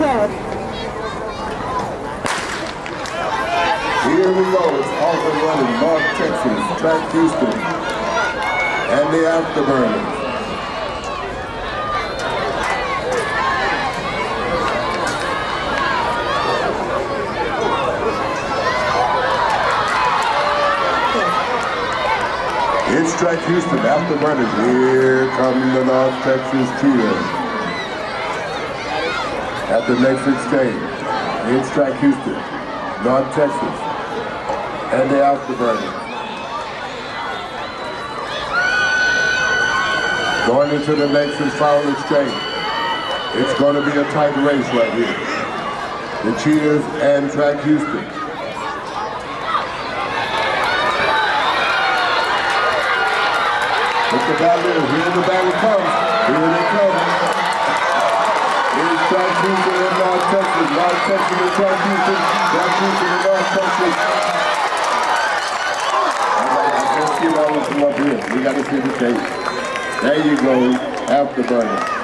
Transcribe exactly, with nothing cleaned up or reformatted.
twelve. Here we go. It's off and running. North Texas, Track Houston, and the Afterburners. It's Track Houston, Afterburners. Here come the North Texas Cheetahs. At the next exchange, it's Track Houston, North Texas, and the Afterburners. Going into the next and final exchange. It's going to be a tight race right here. The Cheetahs and Track Houston. But the battle is, here the battle comes. Here they come. Here's Track Houston and North Texas. North Texas and Track Houston. Track Houston and North Texas. Let's get all of them up here. We got to see the tape. There you go, Afterburners.